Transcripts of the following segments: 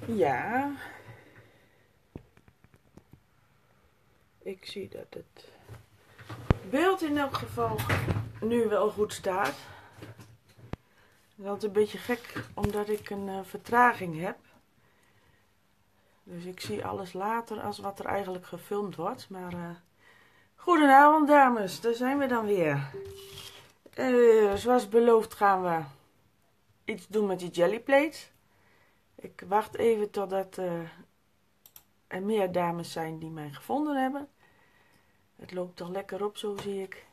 Ja, ik zie dat het beeld in elk geval nu wel goed staat. Dat is een beetje gek omdat ik een vertraging heb. Dus ik zie alles later als wat er eigenlijk gefilmd wordt. Maar goedenavond dames, daar zijn we dan weer. Zoals beloofd gaan we iets doen met die jellyplates. Ik wacht even totdat er meer dames zijn die mij gevonden hebben. Het loopt toch lekker op, zo zie ik.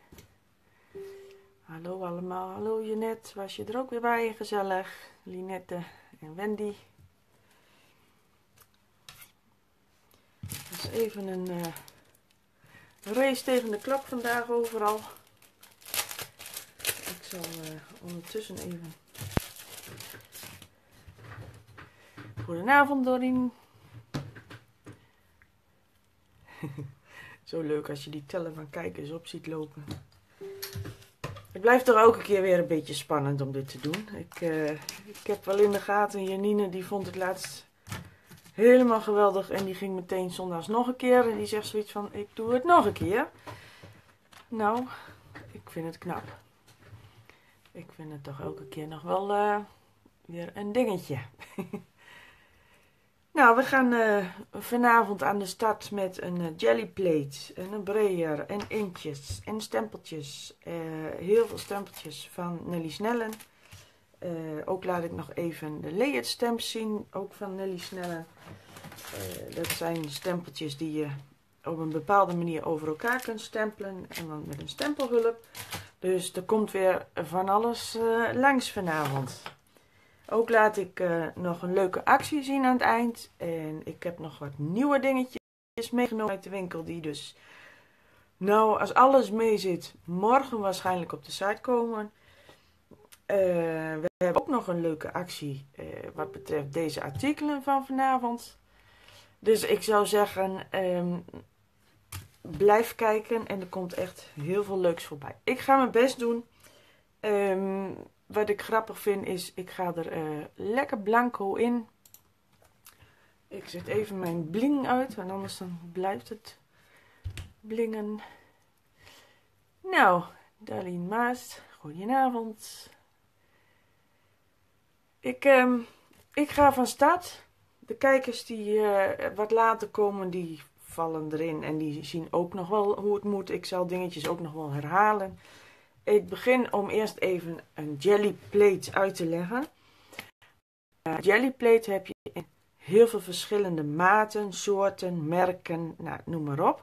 Hallo allemaal, hallo Jeannette, was je er ook weer bij? Gezellig. Linette en Wendy. Dat is even een race tegen de klok vandaag overal. Ik zal ondertussen even... Goedenavond Dorien. Zo leuk als je die teller van kijkers op ziet lopen. Het blijft toch elke keer weer een beetje spannend om dit te doen. Ik heb wel in de gaten, Janine die vond het laatst helemaal geweldig. En die ging meteen zondags nog een keer. En die zegt zoiets van, ik doe het nog een keer. Nou, ik vind het knap. Ik vind het toch elke keer nog wel weer een dingetje. Nou, we gaan vanavond aan de start met een jellyplate en een brayer en inktjes en stempeltjes. Heel veel stempeltjes van Nelly Snellen. Ook laat ik nog even de layered stamps zien, ook van Nelly Snellen. Dat zijn stempeltjes die je op een bepaalde manier over elkaar kunt stempelen en dan met een stempelhulp. Dus er komt weer van alles langs vanavond. Ook laat ik nog een leuke actie zien aan het eind. En ik heb nog wat nieuwe dingetjes meegenomen uit de winkel. Die dus, nou als alles mee zit, morgen waarschijnlijk op de site komen. We hebben ook nog een leuke actie wat betreft deze artikelen van vanavond. Dus ik zou zeggen, blijf kijken en er komt echt heel veel leuks voorbij. Ik ga mijn best doen. Wat ik grappig vind is, ik ga er lekker blanco in. Ik zet even mijn bling uit, want anders dan blijft het blingen. Nou, Darlene Maast, goedenavond. Ik ga van start. De kijkers die wat later komen, die vallen erin en die zien ook nog wel hoe het moet. Ik zal dingetjes ook nog wel herhalen. Ik begin om eerst even een jellyplate uit te leggen. Jellyplate heb je in heel veel verschillende maten, soorten, merken, nou, noem maar op.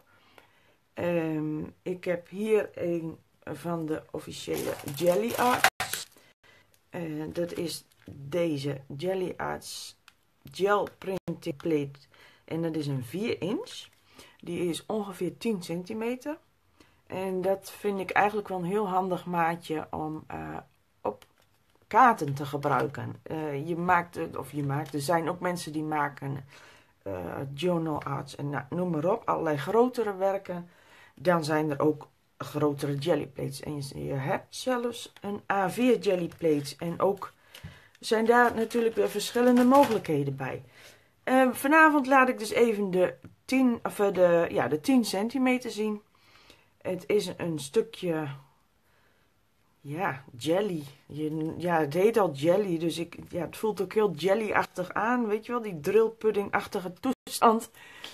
Ik heb hier een van de officiële Jelly Arts. Dat is deze Jelly Arts Gel Printing Plate. En dat is een 4 inch. Die is ongeveer 10 centimeter. En dat vind ik eigenlijk wel een heel handig maatje om op kaarten te gebruiken. Er zijn ook mensen die maken journal arts en nou, noem maar op, allerlei grotere werken. Dan zijn er ook grotere jellyplates. En je hebt zelfs een A4 jellyplates. En ook zijn daar natuurlijk weer verschillende mogelijkheden bij. Vanavond laat ik dus even de 10 centimeter zien. Het is een stukje, ja, jelly. Het heet al jelly, dus het voelt ook heel jelly-achtig aan. Weet je wel, die drillpudding-achtige toestand.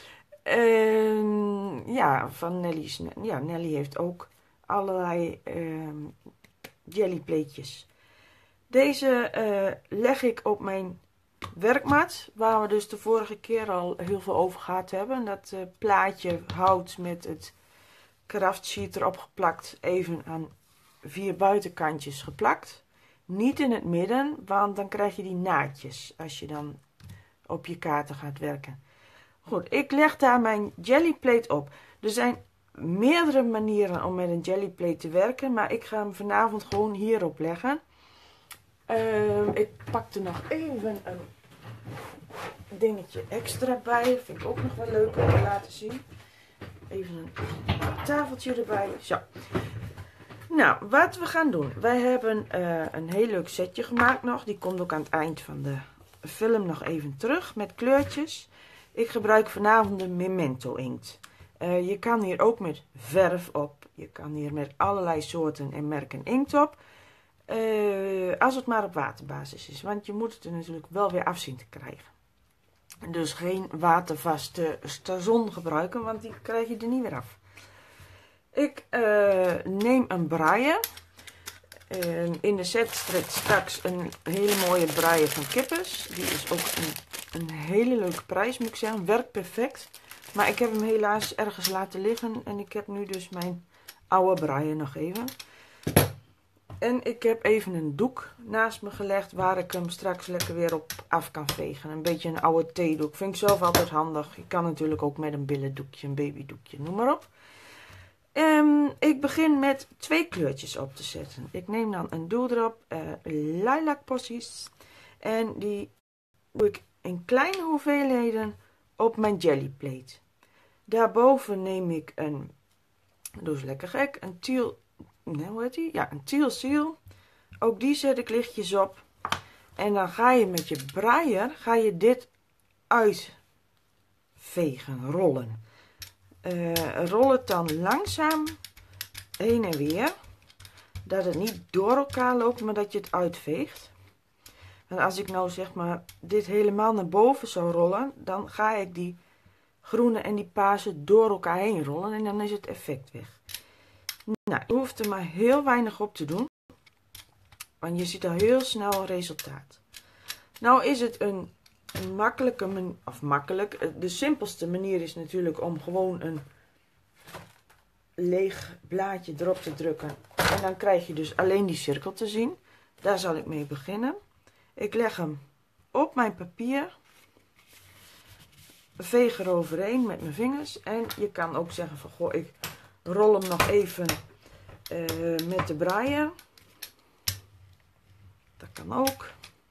Van Nelly. Ja, Nelly heeft ook allerlei jellyplatejes. Deze leg ik op mijn werkmat, waar we dus de vorige keer al heel veel over gehad hebben. Dat plaatje hout met het kraftsheet erop geplakt, even aan 4 buitenkantjes geplakt. Niet in het midden, want dan krijg je die naadjes als je dan op je kaarten gaat werken. Goed, ik leg daar mijn jellyplate op. Er zijn meerdere manieren om met een jellyplate te werken, maar ik ga hem vanavond gewoon hierop leggen. Ik pak er nog even een dingetje extra bij. Vind ik ook nog wel leuk om te laten zien. Even een tafeltje erbij. Zo. Nou, wat we gaan doen. Wij hebben een heel leuk setje gemaakt nog. Die komt ook aan het eind van de film nog even terug met kleurtjes. Ik gebruik vanavond de Memento inkt. Je kan hier ook met verf op. Je kan hier met allerlei soorten en merken inkt op. Als het maar op waterbasis is. Want je moet het er natuurlijk wel weer af zien te krijgen. Dus geen watervaste stazon gebruiken, want die krijg je er niet weer af. Ik neem een braille. In de set staat straks een hele mooie braille van Kippers. Die is ook een hele leuke prijs, moet ik zeggen. Werkt perfect. Maar ik heb hem helaas ergens laten liggen. En ik heb nu dus mijn oude braille nog even. En ik heb even een doek naast me gelegd waar ik hem straks lekker weer op af kan vegen. Een beetje een oude theedoek. Vind ik zelf altijd handig. Je kan natuurlijk ook met een billendoekje, een babydoekje, noem maar op. Ik begin met 2 kleurtjes op te zetten. Ik neem dan een doeldrop lilac possies. En die doe ik in kleine hoeveelheden op mijn jellyplate. Daarboven neem ik een, doe eens lekker gek, een teal, nee, hoe heet die? Ja, een teal seal. Ook die zet ik lichtjes op. En dan ga je met je braaier, ga je dit uitvegen, rollen. Rol het dan langzaam heen en weer. Dat het niet door elkaar loopt, maar dat je het uitveegt. En als ik nou zeg maar dit helemaal naar boven zou rollen, dan ga ik die groene en die paarse door elkaar heen rollen en dan is het effect weg. Nou, je hoeft er maar heel weinig op te doen, want je ziet al heel snel een resultaat. Nou is het een makkelijke, de simpelste manier is natuurlijk om gewoon een leeg blaadje erop te drukken. En dan krijg je dus alleen die cirkel te zien. Daar zal ik mee beginnen. Ik leg hem op mijn papier. Veeg er overheen met mijn vingers. En je kan ook zeggen van goh, ik rol hem nog even met de brailler. Dat kan ook.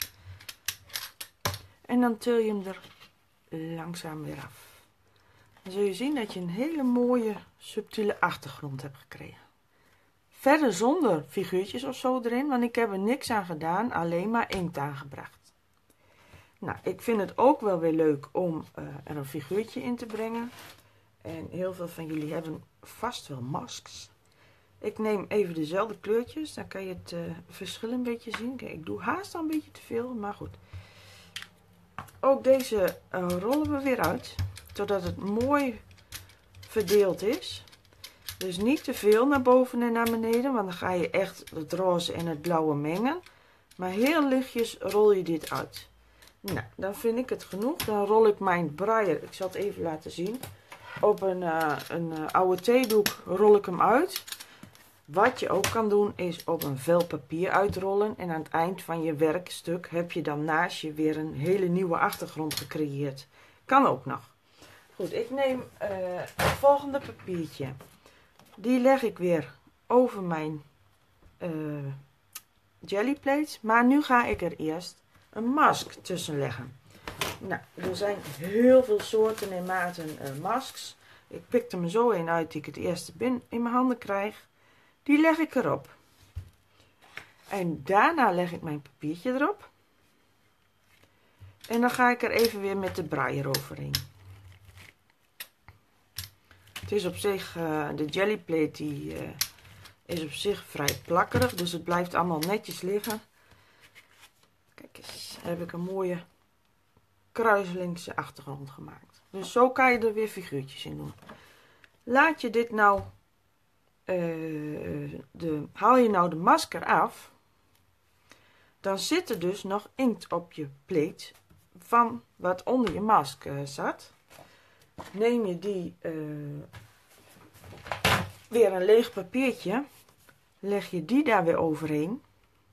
En dan til je hem er langzaam weer af. Dan zul je zien dat je een hele mooie subtiele achtergrond hebt gekregen. Verder zonder figuurtjes of zo erin, want ik heb er niks aan gedaan, alleen maar inkt aangebracht. Nou, ik vind het ook wel weer leuk om er een figuurtje in te brengen. En heel veel van jullie hebben vast wel masks. Ik neem even dezelfde kleurtjes, dan kan je het verschil een beetje zien. Kijk, ik doe haast al een beetje te veel, maar goed. Ook deze rollen we weer uit, zodat het mooi verdeeld is. Dus niet te veel naar boven en naar beneden, want dan ga je echt het roze en het blauwe mengen. Maar heel lichtjes rol je dit uit. Nou, dan vind ik het genoeg. Dan rol ik mijn brailler, ik zal het even laten zien, op een oude theedoek rol ik hem uit. Wat je ook kan doen is op een vel papier uitrollen en aan het eind van je werkstuk heb je dan naast je weer een hele nieuwe achtergrond gecreëerd. Kan ook nog. Goed, ik neem het volgende papiertje. Die leg ik weer over mijn jellyplate, maar nu ga ik er eerst een mask tussen leggen. Nou, er zijn heel veel soorten en maten masks. Ik pik er me zo een uit die ik het eerste in mijn handen krijg. Die leg ik erop. En daarna leg ik mijn papiertje erop. En dan ga ik er even weer met de brailler overheen. Het is op zich, de jellyplate die is op zich vrij plakkerig. Dus het blijft allemaal netjes liggen. Kijk eens, heb ik een mooie kruiselingse achtergrond gemaakt. Dus zo kan je er weer figuurtjes in doen. Laat je dit nou... haal je nou de masker af, dan zit er dus nog inkt op je plate van wat onder je mask zat. Neem je die weer een leeg papiertje, leg je die daar weer overheen.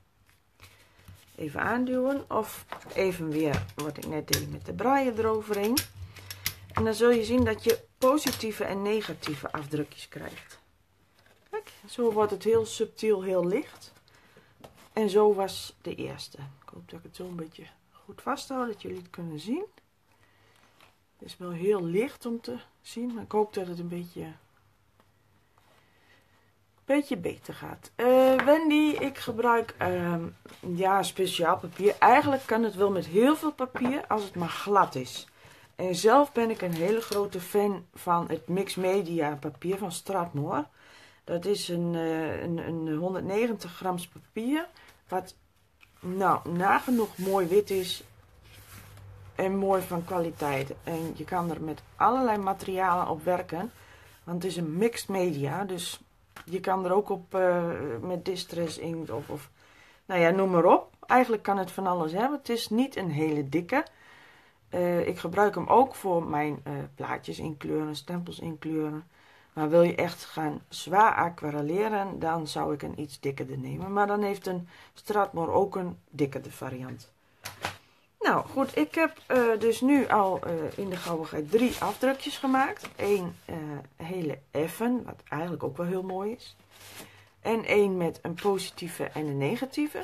Even aanduwen of even weer wat ik net deed met de braille eroverheen. En dan zul je zien dat je positieve en negatieve afdrukjes krijgt. Kijk, zo wordt het heel subtiel, heel licht. En zo was de eerste. Ik hoop dat ik het zo een beetje goed vasthoud, dat jullie het kunnen zien. Het is wel heel licht om te zien, maar ik hoop dat het een beetje beetje beter gaat. Wendy, ik gebruik ja, speciaal papier. Eigenlijk kan het wel met heel veel papier als het maar glad is. En zelf ben ik een hele grote fan van het Mixed Media papier van Strathmore. Dat is een 190 grams papier. Wat nou nagenoeg mooi wit is. En mooi van kwaliteit. En je kan er met allerlei materialen op werken. Want het is een mixed media. Dus je kan er ook op met distress inkt of nou ja, noem maar op. Eigenlijk kan het van alles hebben. Het is niet een hele dikke. Ik gebruik hem ook voor mijn plaatjes inkleuren, stempels inkleuren. Maar wil je echt gaan zwaar aquarelleren, dan zou ik een iets dikkerder nemen. Maar dan heeft een Strathmore ook een dikkerde variant. Nou goed, ik heb dus nu al in de gauwigheid 3 afdrukjes gemaakt. Eén hele effen, wat eigenlijk ook wel heel mooi is. En één met een positieve en een negatieve.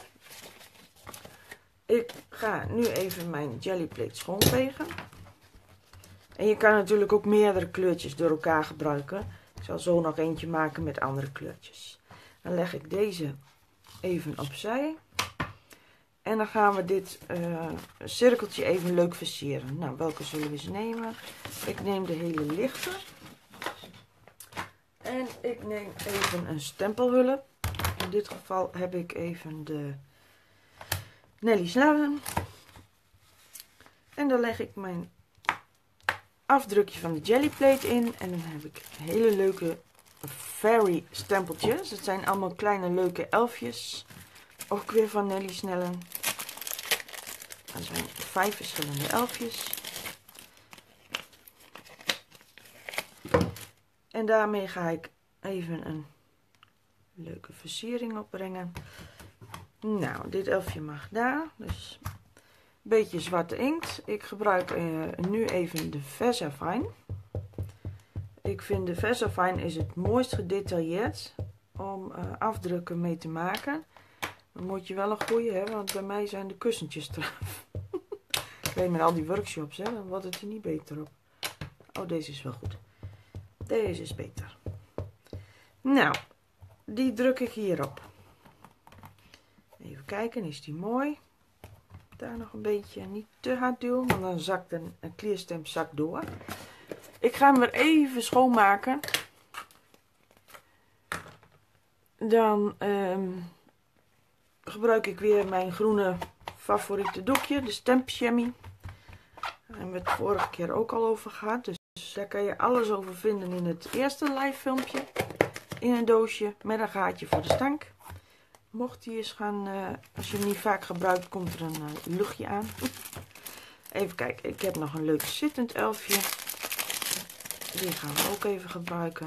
Ik ga nu even mijn jellyplate schoonvegen. En je kan natuurlijk ook meerdere kleurtjes door elkaar gebruiken. Ik zal zo nog eentje maken met andere kleurtjes. Dan leg ik deze even opzij. En dan gaan we dit cirkeltje even leuk versieren. Nou, welke zullen we eens nemen? Ik neem de hele lichte. En ik neem even een stempelhulp. In dit geval heb ik even de Nelly Snellen. En dan leg ik mijn afdrukje van de jellyplate in. En dan heb ik hele leuke fairy stempeltjes. Het zijn allemaal kleine leuke elfjes. Ook weer van Nelly Snellen. Er zijn 5 verschillende elfjes. En daarmee ga ik even een leuke versiering opbrengen. Nou, dit elfje mag daar. Dus een beetje zwarte inkt. Ik gebruik nu even de VersaFine. Ik vind de VersaFine is het mooist gedetailleerd om afdrukken mee te maken. Dan moet je wel een goede hebben, want bij mij zijn de kussentjes eraf. Ik weet met al die workshops, hè, dan wordt het er niet beter op. Oh, deze is wel goed. Deze is beter. Nou, die druk ik hierop. Even kijken, is die mooi? Daar nog een beetje, niet te hard duwen, want dan zakt een clearstamp zak door. Ik ga hem weer even schoonmaken. Dan gebruik ik weer mijn groene favoriete doekje, de Stamp Chamois. Daar hebben we het vorige keer ook al over gehad. Dus daar kan je alles over vinden in het eerste live filmpje. In een doosje met een gaatje voor de stank. Mocht die eens gaan, als je hem niet vaak gebruikt, komt er een luchtje aan. Even kijken, ik heb nog een leuk zittend elfje. Die gaan we ook even gebruiken.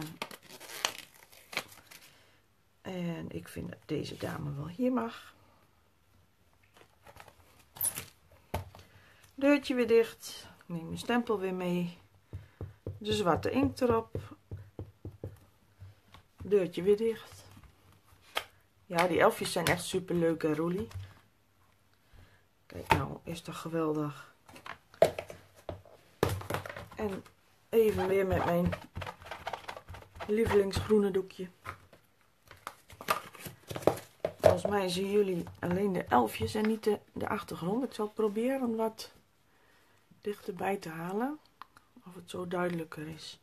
En ik vind dat deze dame wel hier mag. Deurtje weer dicht. Ik neem mijn stempel weer mee. De zwarte inkt erop. Deurtje weer dicht. Ja, die elfjes zijn echt super leuk, hè, Roelie? Kijk nou, is toch geweldig. En even weer met mijn lievelingsgroene doekje. Volgens mij zien jullie alleen de elfjes en niet de achtergrond. Ik zal proberen om wat dichterbij te halen. Of het zo duidelijker is.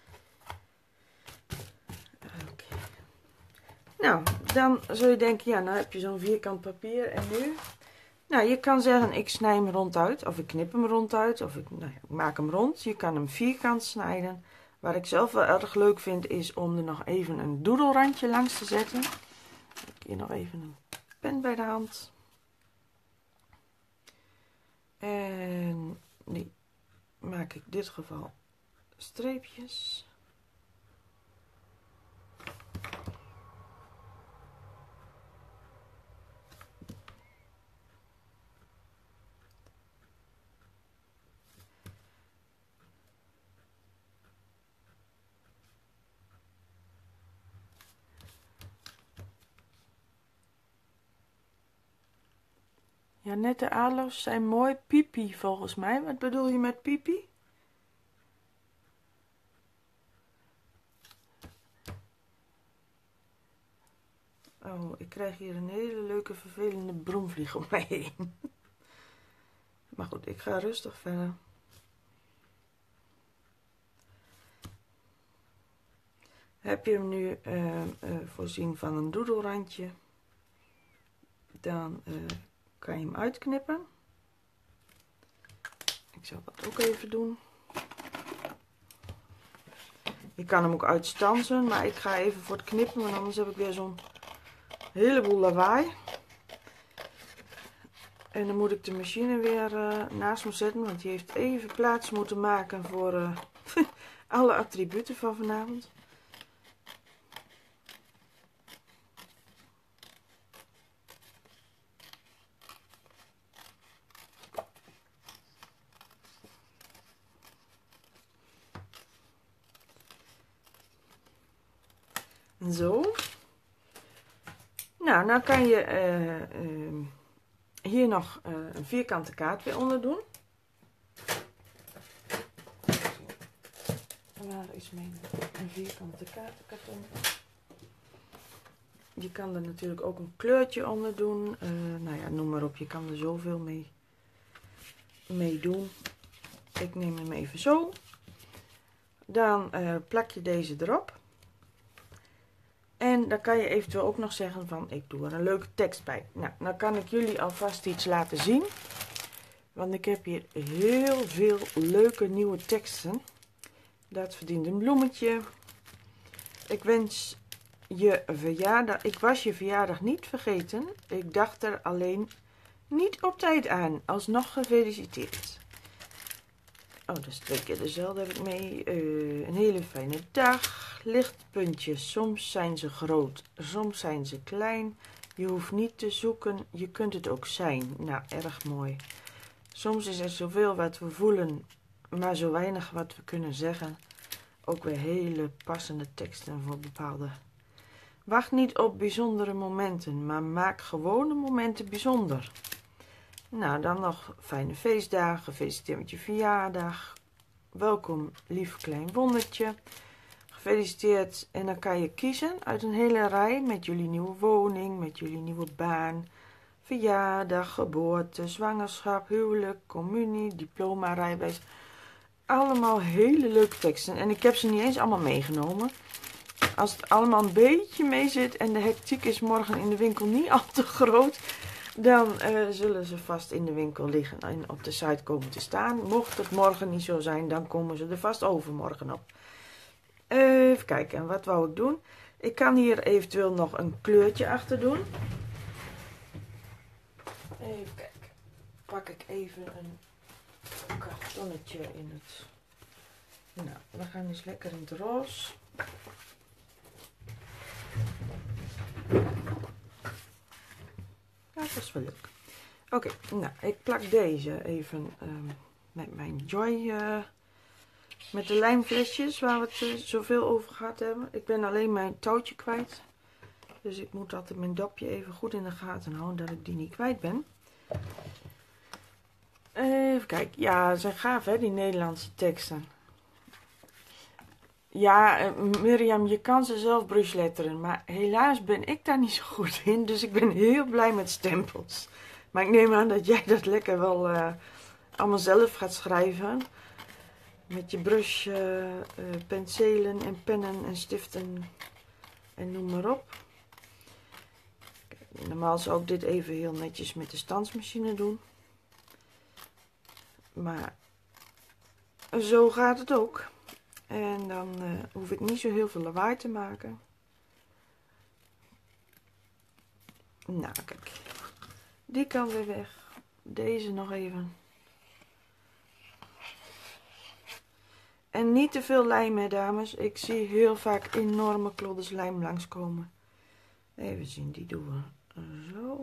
Okay. Nou, dan zul je denken, ja, nou heb je zo'n vierkant papier en nu? Nou, je kan zeggen, ik snij hem ronduit, of ik knip hem ronduit, of ik maak hem rond. Je kan hem vierkant snijden. Wat ik zelf wel erg leuk vind, is om er nog even een doedelrandje langs te zetten. Ik heb hier nog even een pen bij de hand. En die maak ik in dit geval streepjes. Ja, nette aloes zijn mooi. Pipi volgens mij. Wat bedoel je met pipi? Oh, ik krijg hier een hele leuke vervelende bromvlieg om mij heen. Maar goed, ik ga rustig verder. Heb je hem nu voorzien van een doedelrandje, dan kan je hem uitknippen. Ik zal dat ook even doen. Je kan hem ook uitstansen, maar ik ga even voor het knippen, want anders heb ik weer zo'n heleboel lawaai. En dan moet ik de machine weer naast me zetten, want die heeft even plaats moeten maken voor alle attributen van vanavond. Zo. Nou, nou kan je hier nog een vierkante kaart weer onder doen. Waar is mijn vierkante kaartenkarton? Je kan er natuurlijk ook een kleurtje onder doen. Nou ja, noem maar op. Je kan er zoveel mee doen. Ik neem hem even zo. Dan plak je deze erop. En dan kan je eventueel ook nog zeggen van ik doe er een leuke tekst bij. Nou, dan kan ik jullie alvast iets laten zien. Want ik heb hier heel veel leuke nieuwe teksten. Dat verdient een bloemetje. Ik wens je verjaardag. Ik was je verjaardag niet vergeten. Ik dacht er alleen niet op tijd aan. Alsnog gefeliciteerd. Oh, dat is 2 keer dezelfde heb ik mee. Een hele fijne dag. Lichtpuntjes. Soms zijn ze groot. Soms zijn ze klein. Je hoeft niet te zoeken. Je kunt het ook zijn. Nou, erg mooi. Soms is er zoveel wat we voelen. Maar zo weinig wat we kunnen zeggen. Ook weer hele passende teksten voor bepaalde. Wacht niet op bijzondere momenten. Maar maak gewone momenten bijzonder. Nou, dan nog fijne feestdagen. Gefeliciteerd met je verjaardag. Welkom, lief klein wondertje. Gefeliciteerd. En dan kan je kiezen uit een hele rij met jullie nieuwe woning, met jullie nieuwe baan, verjaardag, geboorte, zwangerschap, huwelijk, communie, diploma, rijbewijs. Allemaal hele leuke teksten. En ik heb ze niet eens allemaal meegenomen. Als het allemaal een beetje mee zit en de hectiek is morgen in de winkel niet al te groot, dan zullen ze vast in de winkel liggen en op de site komen te staan. Mocht het morgen niet zo zijn, dan komen ze er vast overmorgen op. Even kijken, wat wou ik doen? Ik kan hier eventueel nog een kleurtje achter doen. Even kijken. Pak ik even een kartonnetje in het... Nou, we gaan eens lekker in het roze. Ja, dat is wel leuk. Oké, nou, ik plak deze even met mijn Joy, met de lijmflesjes waar we het zoveel over gehad hebben. Ik ben alleen mijn touwtje kwijt. Dus ik moet altijd mijn dopje even goed in de gaten houden dat ik die niet kwijt ben. Even kijken. Ja, ze zijn gaaf hè, die Nederlandse teksten. Ja, Mirjam, je kan ze zelf brushletteren, maar helaas ben ik daar niet zo goed in. Dus ik ben heel blij met stempels. Maar ik neem aan dat jij dat lekker wel allemaal zelf gaat schrijven. Met je brush, penselen en pennen en stiften en noem maar op. Kijk, normaal zou ik dit even heel netjes met de stansmachine doen. Maar zo gaat het ook. En dan hoef ik niet zo heel veel lawaai te maken. Nou, kijk. Die kan weer weg. Deze nog even. En niet te veel lijm, hè, dames. Ik zie heel vaak enorme klodders lijm langskomen. Even zien, die doen we zo.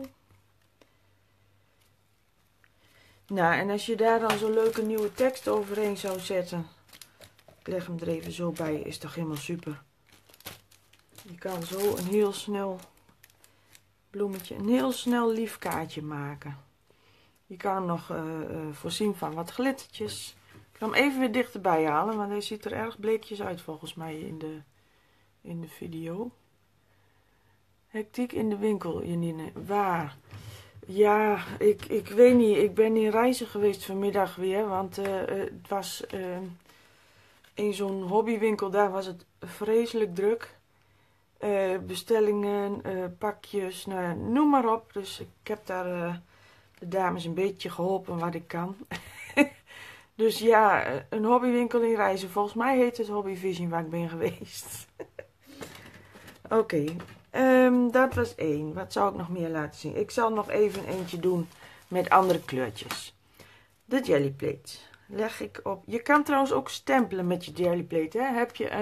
Nou, en als je daar dan zo'n leuke nieuwe tekst overheen zou zetten. Ik leg hem er even zo bij, is toch helemaal super. Je kan zo een heel snel bloemetje, een heel snel lief kaartje maken. Je kan hem nog voorzien van wat glittertjes. Ik ga hem even weer dichterbij halen, want hij ziet er erg bleekjes uit volgens mij in de video. Hectiek in de winkel, Janine. Waar? Ja, ik weet niet. Ik ben in Reizen geweest vanmiddag weer. Want het was in zo'n hobbywinkel. Daar was het vreselijk druk. Bestellingen, pakjes, nou, noem maar op. Dus ik heb daar de dames een beetje geholpen wat ik kan. Dus ja, een hobbywinkel in Reizen. Volgens mij heet het Hobby Vision waar ik ben geweest. Oké, dat was 1. Wat zou ik nog meer laten zien? Ik zal nog even eentje doen met andere kleurtjes. De jellyplate leg ik op. Je kan trouwens ook stempelen met je jellyplate. Hè? Heb je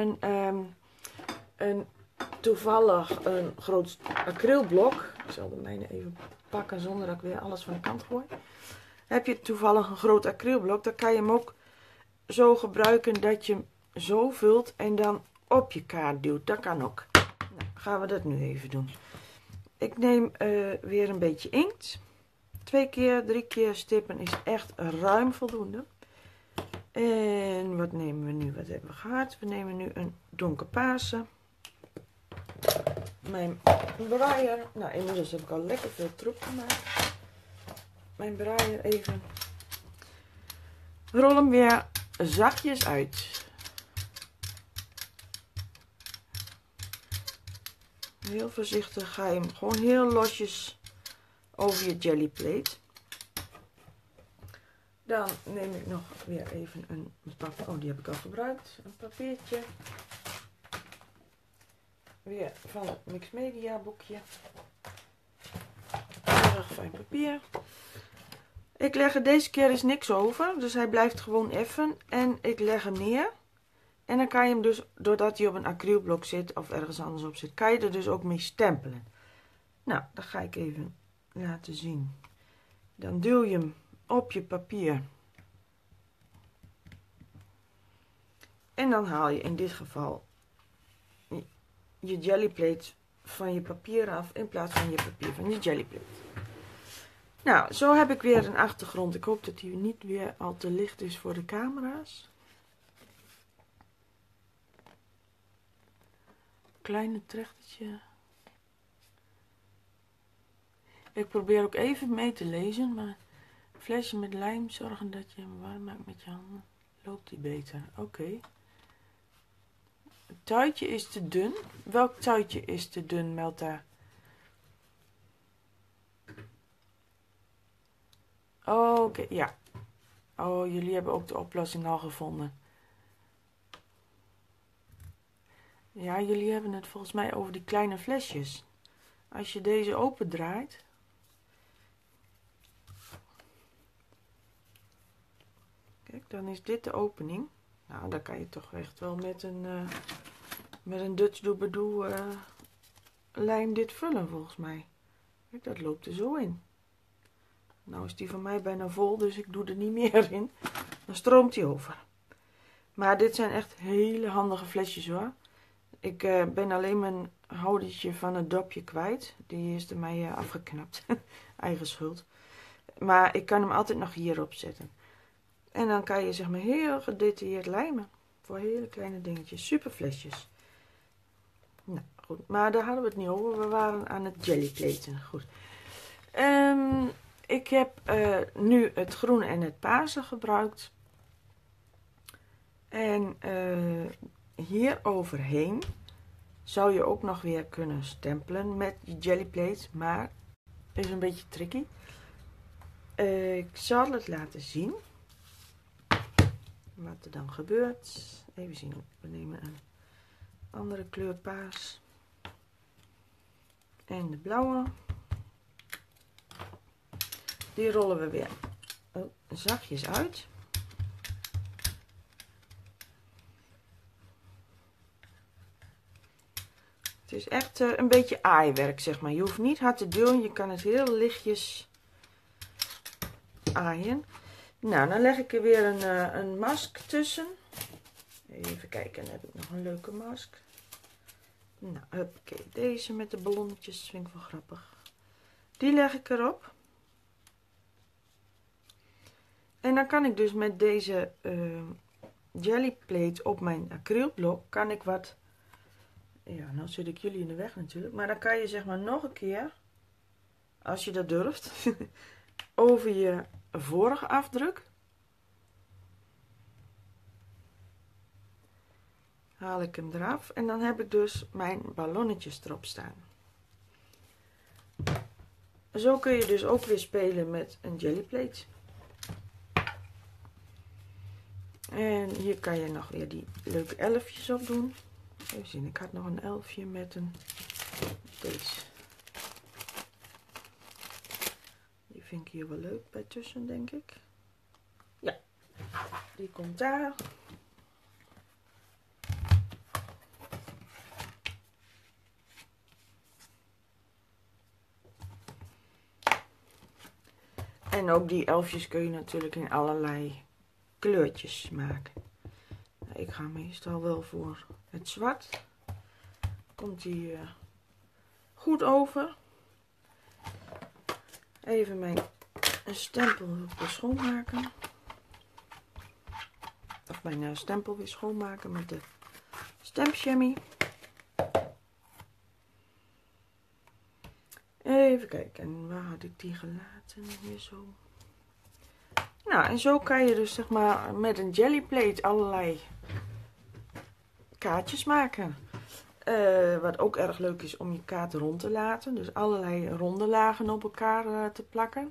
toevallig een groot acrylblok. Ik zal de mijne even pakken zonder dat ik weer alles van de kant gooi. Heb je toevallig een groot acrylblok, dan kan je hem ook zo gebruiken dat je hem zo vult en dan op je kaart duwt. Dat kan ook. Nou, gaan we dat nu even doen. Ik neem weer een beetje inkt. 2 keer, 3 keer stippen is echt ruim voldoende. En wat nemen we nu? Wat hebben we gehad? We nemen nu een donkerpaarse. Mijn braaier. Nou, inmiddels heb ik al lekker veel troep gemaakt. Mijn braaier even. Rol hem weer zachtjes uit. Heel voorzichtig ga je hem gewoon heel losjes over je jellyplate. Dan neem ik nog weer even een papiertje. Oh, die heb ik al gebruikt. Een papiertje. Weer van het Mix Media boekje. Erg fijn papier. Ik leg er deze keer is niks over. Dus hij blijft gewoon effen. En ik leg hem neer. En dan kan je hem dus, doordat hij op een acrylblok zit of ergens anders op zit, kan je er dus ook mee stempelen. Nou, dat ga ik even laten zien. Dan duw je hem op je papier. En dan haal je in dit geval je jellyplate van je papier af in plaats van je papier van je jellyplate. Nou, zo heb ik weer een achtergrond. Ik hoop dat die niet weer al te licht is voor de camera's. Kleine trechtertje. Ik probeer ook even mee te lezen, maar flesje met lijm, zorgen dat je hem warm maakt met je handen. Loopt die beter. Oké. Het tuitje is te dun. Welk tuitje is te dun, Melta? Oké, ja. Oh, jullie hebben ook de oplossing al gevonden. Ja, jullie hebben het volgens mij over die kleine flesjes. Als je deze open draait. Kijk, dan is dit de opening. Nou, dan kan je toch echt wel met een Dutch Doobadoo lijm dit vullen volgens mij. Kijk, dat loopt er zo in. Nou is die van mij bijna vol, dus ik doe er niet meer in. Dan stroomt hij over. Maar dit zijn echt hele handige flesjes hoor. Ik ben alleen mijn houdertje van het dopje kwijt. Die is er mij afgeknapt. Eigen schuld. Maar ik kan hem altijd nog hierop zetten. En dan kan je zeg maar heel gedetailleerd lijmen. Voor hele kleine dingetjes. Super flesjes. Nou goed, maar daar hadden we het niet over. We waren aan het jellyplaten. Goed. Ik heb nu het groene en het paarse gebruikt. En hier overheen zou je ook nog weer kunnen stempelen met je jellyplate. Maar is een beetje tricky. Ik zal het laten zien. Wat er dan gebeurt. Even zien. We nemen een andere kleur paars. En de blauwe. Die rollen we weer zachtjes uit. Het is echt een beetje aaiwerk, zeg maar. Je hoeft niet hard te duwen. Je kan het heel lichtjes aaien. Nou, dan leg ik er weer een mask tussen. Even kijken, dan heb ik nog een leuke mask. Nou, oké, deze met de ballonnetjes, dat vind ik wel grappig. Die leg ik erop. En dan kan ik dus met deze jellyplate op mijn acrylblok, kan ik wat Ja, nou zit ik jullie in de weg natuurlijk. Maar dan kan je zeg maar nog een keer, als je dat durft, over je vorige afdruk. Haal ik hem eraf. En dan heb ik dus mijn ballonnetjes erop staan. Zo kun je dus ook weer spelen met een jellyplate. En hier kan je nog weer die leuke elfjes op doen. Even zien, ik had nog een elfje met een deze. Die vind ik hier wel leuk bij tussen, denk ik. Ja, die komt daar. En ook die elfjes kun je natuurlijk in allerlei kleurtjes maken. Ik ga meestal wel voor het zwart. Komt die goed over. Even mijn stempel weer schoonmaken. Of mijn stempel weer schoonmaken met de stampchamois. Even kijken, waar had ik die gelaten? Hier zo. Nou, en zo kan je dus zeg maar met een jellyplate allerlei kaartjes maken. Wat ook erg leuk is om je kaart rond te laten. Dus allerlei ronde lagen op elkaar te plakken.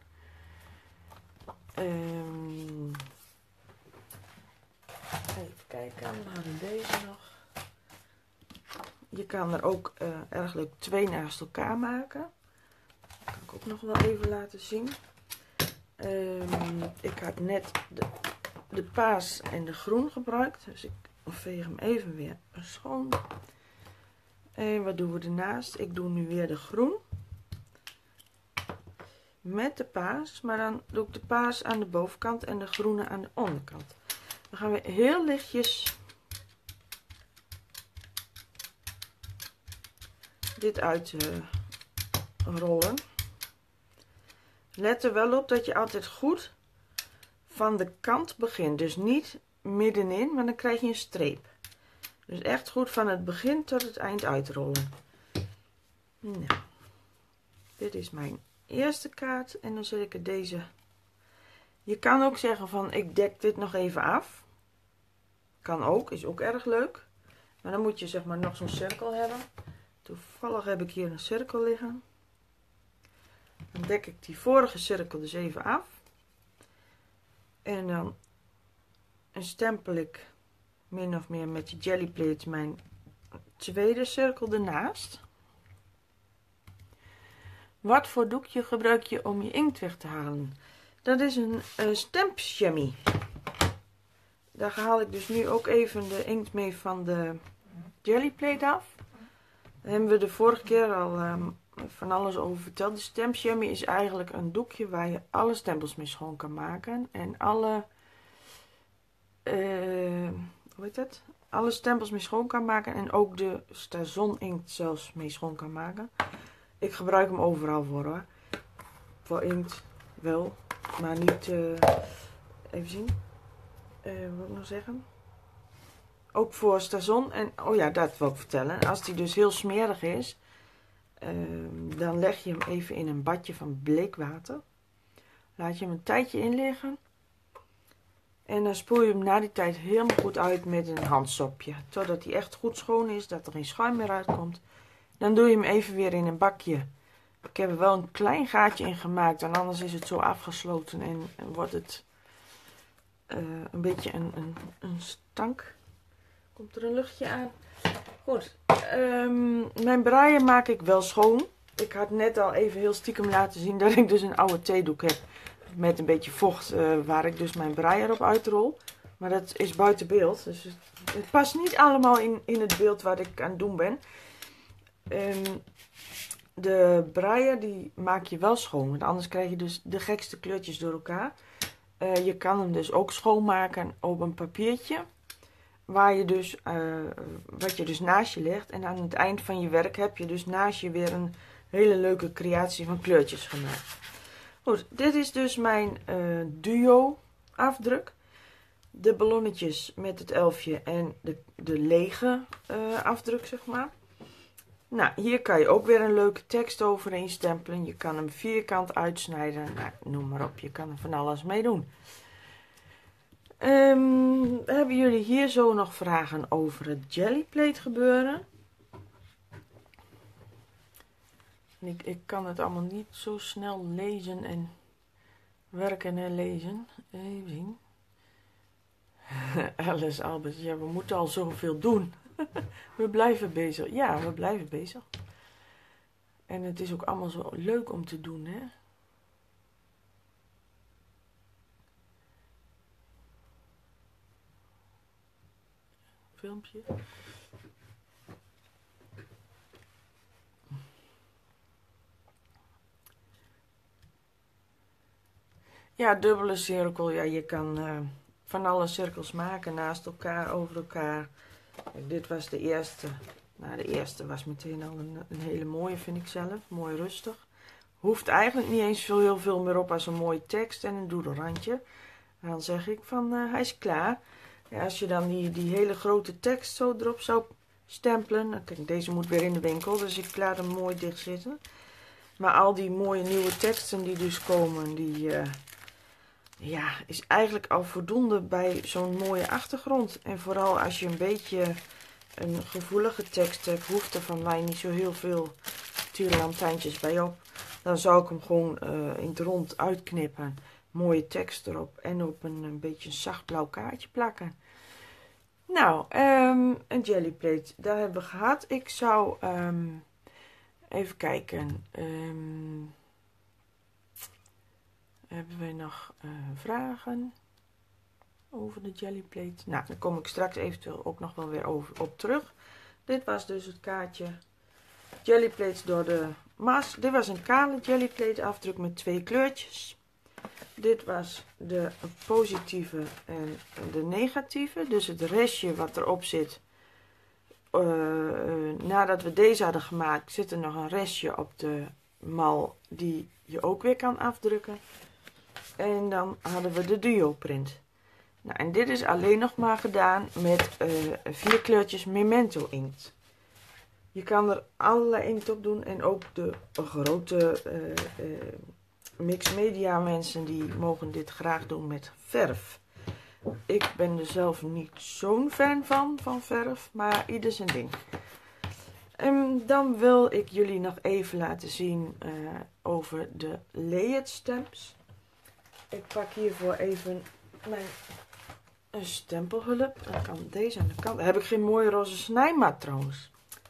Even kijken, we hadden deze nog. Je kan er ook erg leuk 2 naast elkaar maken. Dat kan ik ook nog wel even laten zien. Ik had net de paars en de groen gebruikt. Dus ik veeg hem even weer schoon. En wat doen we ernaast? Ik doe nu weer de groen. Met de paars. Maar dan doe ik de paars aan de bovenkant en de groene aan de onderkant. Dan gaan we heel lichtjes dit uitrollen. Let er wel op dat je altijd goed van de kant begint. Dus niet middenin, maar dan krijg je een streep. Dus echt goed van het begin tot het eind uitrollen. Nou, dit is mijn eerste kaart. En dan zet ik er deze. Je kan ook zeggen van ik dek dit nog even af. Kan ook, is ook erg leuk. Maar dan moet je zeg maar nog zo'n cirkel hebben. Toevallig heb ik hier een cirkel liggen. Dan dek ik die vorige cirkel dus even af. En dan stempel ik min of meer met die jellyplate mijn tweede cirkel ernaast. Wat voor doekje gebruik je om je inkt weg te halen? Dat is een stampchamois. Daar haal ik dus nu ook even de inkt mee van de jellyplate af. Daar hebben we de vorige keer al van alles over verteld. De stampchamois is eigenlijk een doekje waar je alle stempels mee schoon kan maken. En alle, hoe heet het? Alle stempels mee schoon kan maken. En ook de StaZon inkt zelfs mee schoon kan maken. Ik gebruik hem overal voor hoor. Voor inkt wel. Maar niet, even zien. Wat ik nog zeggen? Ook voor StaZon. En, oh ja, dat wil ik vertellen. Als die dus heel smerig is. Dan leg je hem even in een badje van bleekwater. Laat je hem een tijdje in liggen. En dan spoel je hem na die tijd helemaal goed uit met een handsopje. Totdat hij echt goed schoon is. Dat er geen schuim meer uitkomt. Dan doe je hem even weer in een bakje. Ik heb er wel een klein gaatje in gemaakt. En anders is het zo afgesloten. En wordt het een beetje een stank. Komt er een luchtje aan. Goed. Mijn braaier maak ik wel schoon. Ik had net al even heel stiekem laten zien dat ik dus een oude theedoek heb. Met een beetje vocht waar ik dus mijn braaier op uitrol. Maar dat is buiten beeld. Dus het past niet allemaal in het beeld wat ik aan het doen ben. De braaier die maak je wel schoon. Want anders krijg je dus de gekste kleurtjes door elkaar. Je kan hem dus ook schoonmaken op een papiertje. Waar je dus, wat je dus naast je legt. En aan het eind van je werk heb je dus naast je weer een hele leuke creatie van kleurtjes gemaakt. Goed, dit is dus mijn duo afdruk. De ballonnetjes met het elfje en de lege afdruk zeg maar. Nou, hier kan je ook weer een leuke tekst overheen stempelen. Je kan hem vierkant uitsnijden. Nou, noem maar op, je kan er van alles mee doen. Hebben jullie hier zo nog vragen over het jellyplate gebeuren? Ik kan het allemaal niet zo snel lezen en werken en lezen. Even zien. Alice Albert, ja, we moeten al zoveel doen. We blijven bezig. Ja, we blijven bezig. En het is ook allemaal zo leuk om te doen, hè? Filmpje. Ja, dubbele cirkel. Ja, je kan van alle cirkels maken naast elkaar, over elkaar. Kijk, dit was de eerste. Nou, de eerste was meteen al een hele mooie, vind ik zelf. Mooi rustig. Hoeft eigenlijk niet eens zo heel veel meer op als een mooie tekst en een doedelrandje. Dan zeg ik van, hij is klaar. Ja, als je dan die hele grote tekst zo erop zou stempelen. Nou, kijk, deze moet weer in de winkel, dus ik laat hem mooi dicht zitten. Maar al die mooie nieuwe teksten die dus komen, die ja, is eigenlijk al voldoende bij zo'n mooie achtergrond. En vooral als je een beetje een gevoelige tekst hebt, hoeft er van mij niet zo heel veel tierenlantijntjes bij op. Dan zou ik hem gewoon in het rond uitknippen. Mooie tekst erop en op een beetje een zacht blauw kaartje plakken. Nou, een jellyplate, daar hebben we gehad. Ik zou even kijken. Hebben wij nog vragen over de jellyplate? Nou, daar kom ik straks eventueel ook nog wel weer op terug. Dit was dus het kaartje jellyplates door de Mas. Dit was een kale jellyplate afdruk met 2 kleurtjes. Dit was de positieve en de negatieve. Dus het restje wat erop zit. Nadat we deze hadden gemaakt, zit er nog een restje op de mal die je ook weer kan afdrukken. En dan hadden we de duo print. Nou, en dit is alleen nog maar gedaan met 4 kleurtjes Memento inkt. Je kan er allerlei inkt op doen en ook de grote mixed media mensen die mogen dit graag doen met verf. Ik ben er zelf niet zo'n fan van verf, maar ieder zijn ding. Dan wil ik jullie nog even laten zien over de layered stamps. Ik pak hiervoor even mijn stempelhulp. Dan kan deze aan de kant. Dan heb ik geen mooie roze snijmaat trouwens.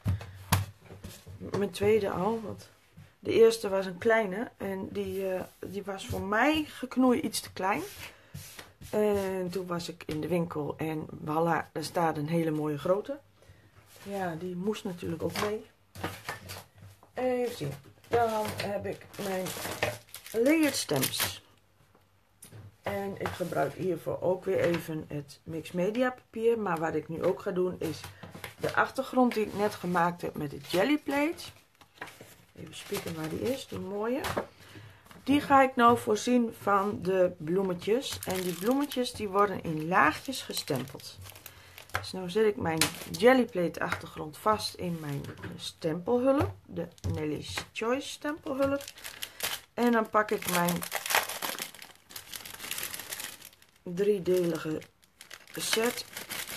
Mijn tweede al, want de eerste was een kleine en die was voor mij geknoeid iets te klein. En toen was ik in de winkel en voilà, daar staat een hele mooie grote. Ja, die moest natuurlijk ook mee. Even zien. Dan heb ik mijn layered stamps. En ik gebruik hiervoor ook weer even het mixed media papier. Maar wat ik nu ook ga doen is de achtergrond die ik net gemaakt heb met de jellyplate. Even spieken waar die is, die mooie. Die ga ik nou voorzien van de bloemetjes. En die bloemetjes die worden in laagjes gestempeld. Dus nu zet ik mijn jellyplate achtergrond vast in mijn stempelhulp. De Nelly's Choice stempelhulp. En dan pak ik mijn driedelige set.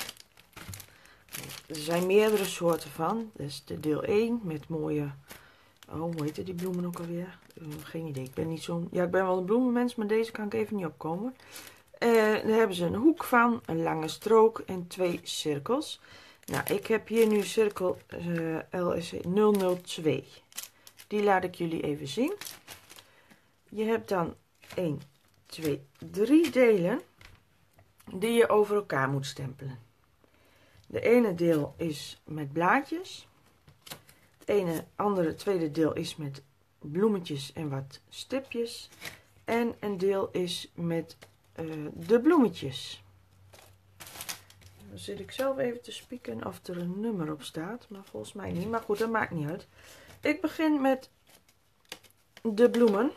Er zijn meerdere soorten van. Dus de deel 1 met mooie... Oh, hoe heet die bloemen ook alweer? Geen idee. Ik ben niet zo'n... Ja, ik ben wel een bloemenmens, maar deze kan ik even niet opkomen. Daar hebben ze een hoek van, een lange strook en 2 cirkels. Nou, ik heb hier nu cirkel LSC 002. Die laat ik jullie even zien. Je hebt dan 1, 2, 3 delen die je over elkaar moet stempelen. De ene deel is met blaadjes. Het tweede deel is met bloemetjes en wat stipjes. En een deel is met de bloemetjes. Dan zit ik zelf even te spieken of er een nummer op staat. Maar volgens mij niet. Maar goed, dat maakt niet uit. Ik begin met de bloemen.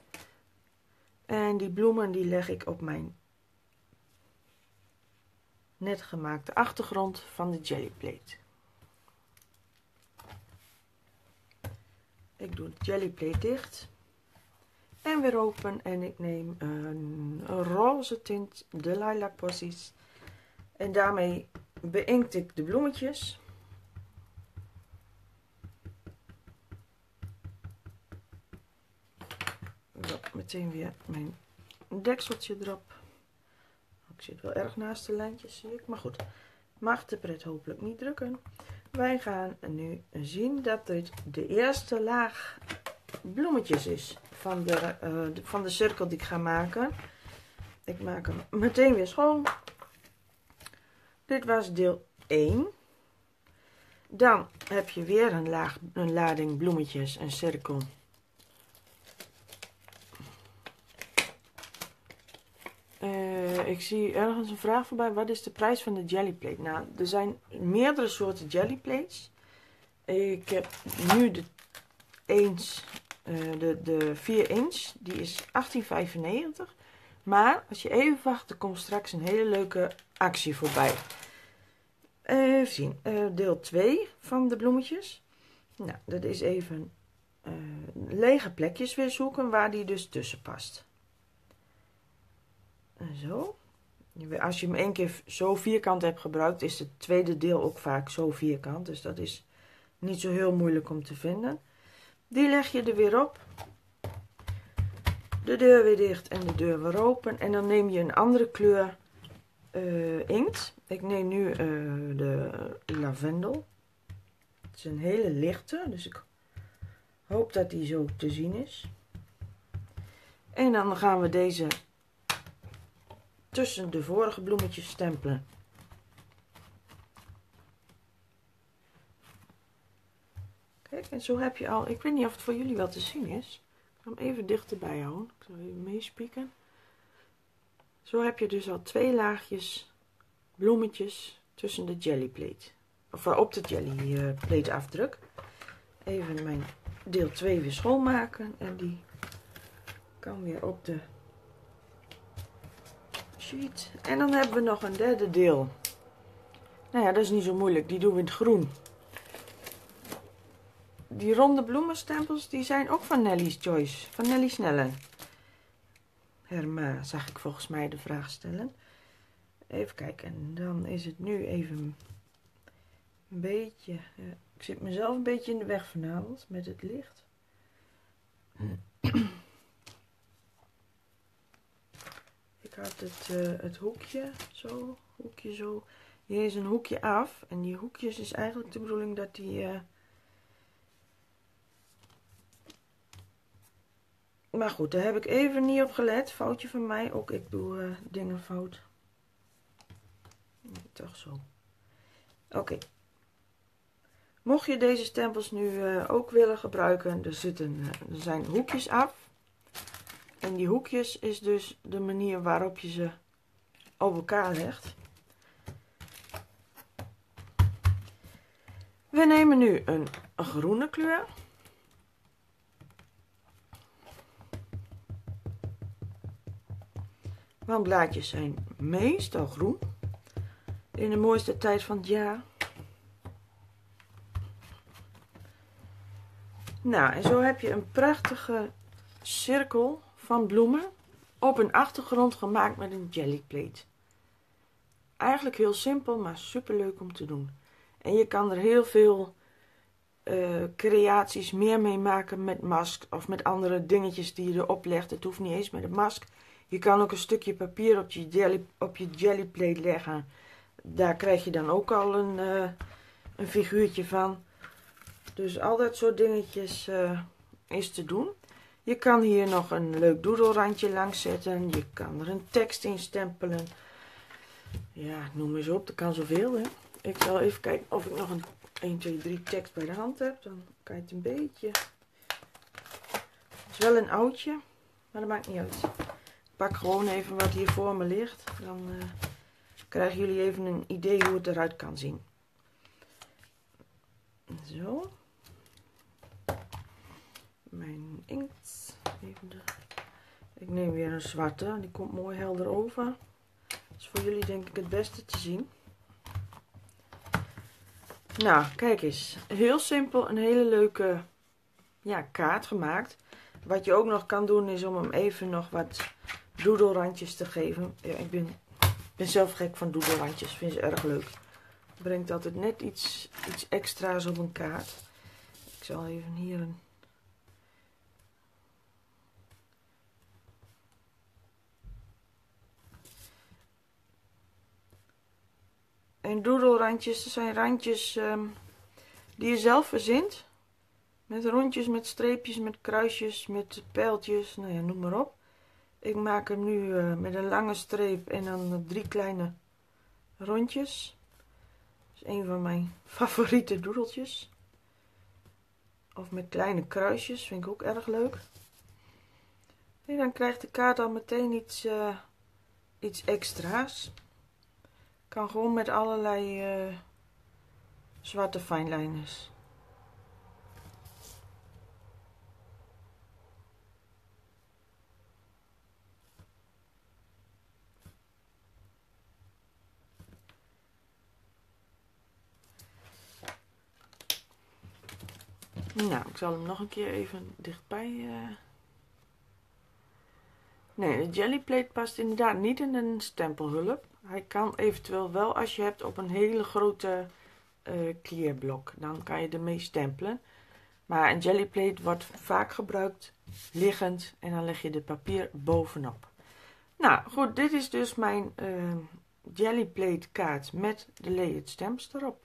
En die bloemen die leg ik op mijn net gemaakte achtergrond van de jellyplate. Ik doe de jellyplate dicht en weer open en ik neem een roze tint, de Lilac Posies, en daarmee beïnkt ik de bloemetjes. Zo, meteen weer mijn dekseltje erop. Ik zit wel erg naast de lijntjes, zie ik, maar goed, mag de pret hopelijk niet drukken. Wij gaan nu zien dat dit de eerste laag bloemetjes is van de cirkel die ik ga maken. Ik maak hem meteen weer schoon. Dit was deel 1. Dan heb je weer een lading bloemetjes, een cirkel. Ik zie ergens een vraag voorbij. Wat is de prijs van de jellyplate? Nou, er zijn meerdere soorten jellyplates. Ik heb nu de 4 inch. Die is 18,95. Maar als je even wacht, er komt straks een hele leuke actie voorbij. Even zien. Deel 2 van de bloemetjes. Nou, dat is even lege plekjes weer zoeken waar die dus tussen past. Zo. Als je hem 1 keer zo vierkant hebt gebruikt, is het tweede deel ook vaak zo vierkant. Dus dat is niet zo heel moeilijk om te vinden. Die leg je er weer op. De deur weer dicht en de deur weer open. En dan neem je een andere kleur inkt. Ik neem nu de lavendel. Het is een hele lichte, dus ik hoop dat die zo te zien is. En dan gaan we deze tussen de vorige bloemetjes stempelen. Kijk, en zo heb je al, ik weet niet of het voor jullie wel te zien is. Ik ga hem even dichterbij houden. Ik zal even meespieken. Zo heb je dus al 2 laagjes bloemetjes tussen de jellyplate. Of op de jellyplate afdruk. Even mijn deel 2 weer schoonmaken. En die kan weer op de sheet. En dan hebben we nog een derde deel. Nou ja, dat is niet zo moeilijk. Die doen we in het groen. Die ronde bloemenstempels, die zijn ook van Nelly's Choice. Van Nelly Snellen. Herma, zag ik volgens mij de vraag stellen. Even kijken. En dan is het nu even een beetje... ik zit mezelf een beetje in de weg vanavond met het licht. Ik had het hoekje zo. Hier is een hoekje af. En die hoekjes is eigenlijk de bedoeling dat die... maar goed, daar heb ik even niet op gelet. Foutje van mij. Ook ik doe dingen fout. Toch zo. Oké. Mocht je deze stempels nu ook willen gebruiken, er zijn hoekjes af. En die hoekjes is dus de manier waarop je ze op elkaar legt. We nemen nu een groene kleur. Want blaadjes zijn meestal groen. In de mooiste tijd van het jaar. Nou, en zo heb je een prachtige cirkel van bloemen op een achtergrond gemaakt met een jellyplate. Eigenlijk heel simpel, maar super leuk om te doen. En je kan er heel veel creaties meer mee maken met mask of met andere dingetjes die je erop legt. Het hoeft niet eens met een mask. Je kan ook een stukje papier op je jellyplate leggen. Daar krijg je dan ook al een figuurtje van. Dus al dat soort dingetjes is te doen. Je kan hier nog een leuk doedelrandje langs zetten. Je kan er een tekst in stempelen. Ja, noem eens op. Dat kan zoveel, hè. Ik zal even kijken of ik nog een 1, 2, 3 tekst bij de hand heb. Dan kan je het een beetje... Het is wel een oudje, maar dat maakt niet uit. Ik pak gewoon even wat hier voor me ligt. Dan krijgen jullie even een idee hoe het eruit kan zien. Zo. Mijn inkt. Ik neem weer een zwarte. Die komt mooi helder over. Dat is voor jullie denk ik het beste te zien. Nou, kijk eens. Heel simpel, een hele leuke kaart gemaakt. Wat je ook nog kan doen is om hem even nog wat doedelrandjes te geven. Ja, ik ben zelf gek van doedelrandjes, vind ze erg leuk. Het brengt altijd net iets extra's op een kaart. Ik zal even hier een... En doedelrandjes, dat zijn randjes die je zelf verzint. Met rondjes, met streepjes, met kruisjes, met pijltjes, nou ja, noem maar op. Ik maak hem nu met een lange streep en dan 3 kleine rondjes. Dat is een van mijn favoriete doedeltjes. Of met kleine kruisjes, vind ik ook erg leuk. En dan krijgt de kaart al meteen iets extra's. Kan gewoon met allerlei zwarte fijnlijners. Nou, ik zal hem nog een keer even dichtbij. Nee, de jellyplate past inderdaad niet in een stempelhulp. Hij kan eventueel wel als je hebt op een hele grote kleerblok. Dan kan je ermee stempelen. Maar een jellyplate wordt vaak gebruikt liggend en dan leg je de papier bovenop. Nou goed, dit is dus mijn jellyplate kaart met de layered stamps erop.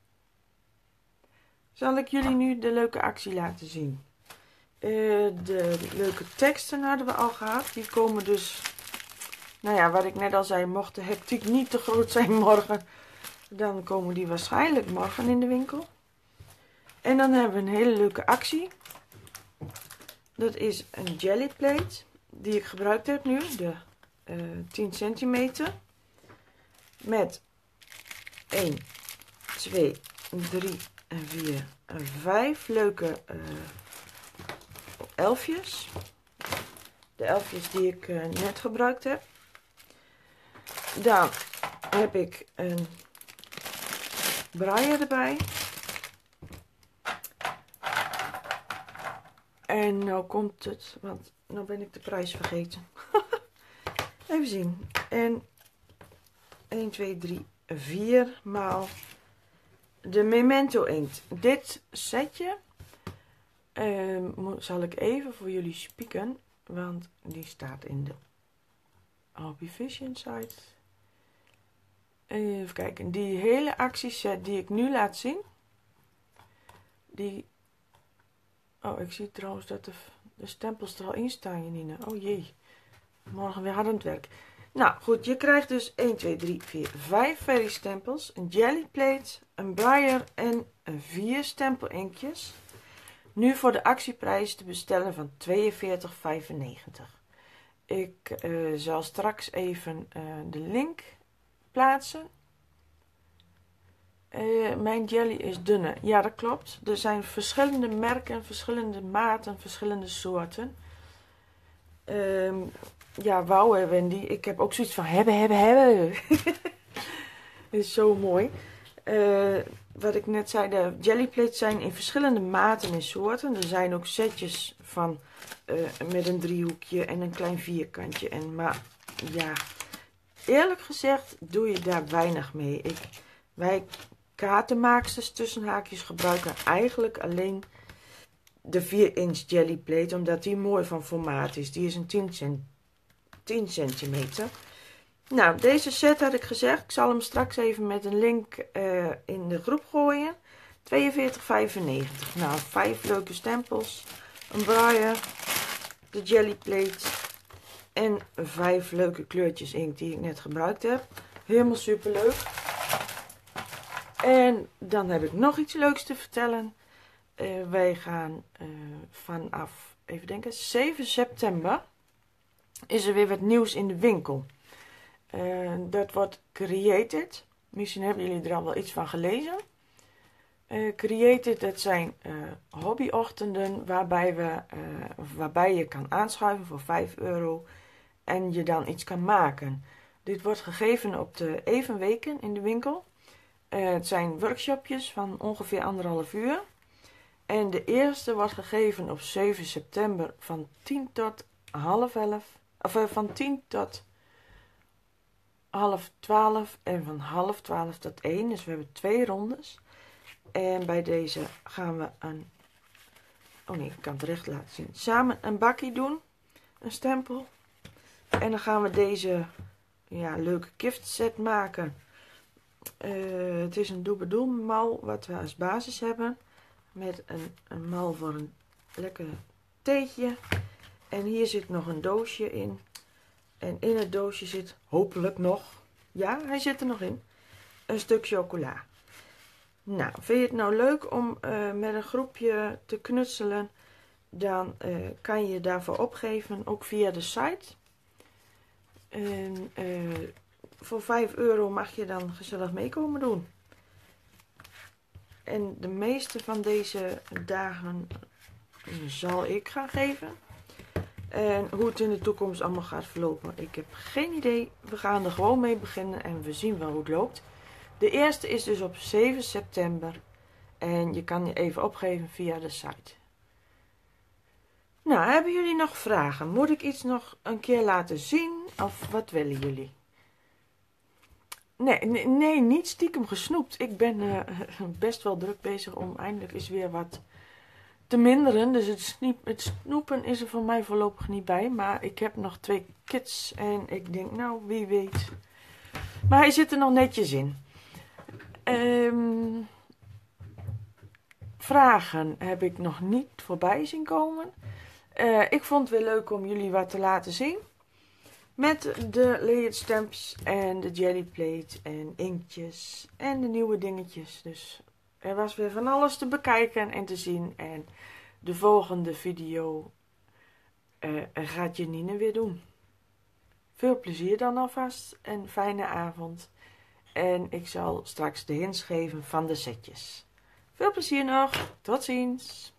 Zal ik jullie nu de leuke actie laten zien. De leuke teksten hadden we al gehad. Die komen dus, nou ja, wat ik net al zei, mocht de hectiek niet te groot zijn morgen, dan komen die waarschijnlijk morgen in de winkel. En dan hebben we een hele leuke actie. Dat is een jellyplate die ik gebruikt heb nu, de 10 centimeter. Met 1, 2, 3 en 4 en 5 leuke elfjes. De elfjes die ik net gebruikt heb. Dan heb ik een braille erbij. En nou komt het, want nou ben ik de prijs vergeten. Even zien. En 1, 2, 3, 4 maal de Memento inkt. Dit setje zal ik even voor jullie spieken, want die staat in de Hobby Vision site. Even kijken, die hele actieset die ik nu laat zien, die... Oh, ik zie trouwens dat de stempels er al in staan, Janine. Oh jee, morgen weer hard aan het werk. Nou goed, je krijgt dus 1, 2, 3, 4, 5 fairy stempels, een jellyplate, een brailler en 4 stempelinkjes. Nu voor de actieprijs te bestellen van €42,95. Ik zal straks even de link plaatsen. Mijn jelly is dunne. Ja, dat klopt. Er zijn verschillende merken, verschillende maten, verschillende soorten. Ja, wauw hè Wendy. Ik heb ook zoiets van hebben. Is zo mooi. Wat ik net zei, de jellyplates zijn in verschillende maten en soorten. Er zijn ook setjes van met een driehoekje en een klein vierkantje. Maar ja, eerlijk gezegd doe je daar weinig mee. Wij kaartenmaaksters tussen haakjes gebruiken eigenlijk alleen de 4-inch jellyplate, omdat die mooi van formaat is. Die is een 10 centimeter. Nou, deze set had ik gezegd. Ik zal hem straks even met een link in de groep gooien. €42,95. Nou, 5 leuke stempels, een brailler, de jellyplate en 5 leuke kleurtjes inkt die ik net gebruikt heb. Helemaal super leuk. En dan heb ik nog iets leuks te vertellen. Wij gaan vanaf, even denken, 7 september is er weer wat nieuws in de winkel. Dat wordt Created. Misschien hebben jullie er al wel iets van gelezen. Created, dat zijn hobbyochtenden waarbij je kan aanschuiven voor €5 en je dan iets kan maken. Dit wordt gegeven op de evenweken in de winkel. Het zijn workshopjes van ongeveer 1,5 uur. En de eerste wordt gegeven op 7 september van 10 tot half 11. Of van 10 tot half 12 en van half 12 tot 1. Dus we hebben 2 rondes. En bij deze gaan we een... Oh nee, ik kan het recht laten zien. Samen een bakkie doen. Een stempel. En dan gaan we deze leuke giftset maken. Het is een doe-bedoel mal wat we als basis hebben. Met een mal voor een lekker theetje. En hier zit nog een doosje in. En in het doosje zit hopelijk nog... Ja, hij zit er nog in. Een stuk chocola. Nou, vind je het nou leuk om met een groepje te knutselen? Dan kan je daarvoor opgeven, ook via de site. En voor 5 euro mag je dan gezellig meekomen doen. En de meeste van deze dagen zal ik gaan geven. En hoe het in de toekomst allemaal gaat verlopen, ik heb geen idee. We gaan er gewoon mee beginnen en we zien wel hoe het loopt. De eerste is dus op 7 september. En je kan je even opgeven via de site. Nou, hebben jullie nog vragen? Moet ik iets nog een keer laten zien? Of wat willen jullie? Nee, niet stiekem gesnoept. Ik ben best wel druk bezig om eindelijk eens weer wat te minderen. Dus het snoepen is er voor mij voorlopig niet bij. Maar ik heb nog 2 kids en ik denk, nou, wie weet. Maar hij zit er nog netjes in. Vragen heb ik nog niet voorbij zien komen. Ik vond het weer leuk om jullie wat te laten zien. Met de layered stamps en de jelly plate en inktjes en de nieuwe dingetjes. Dus er was weer van alles te bekijken en te zien. En de volgende video gaat Janine weer doen. Veel plezier dan alvast en fijne avond. En ik zal straks de hints geven van de setjes. Veel plezier nog. Tot ziens.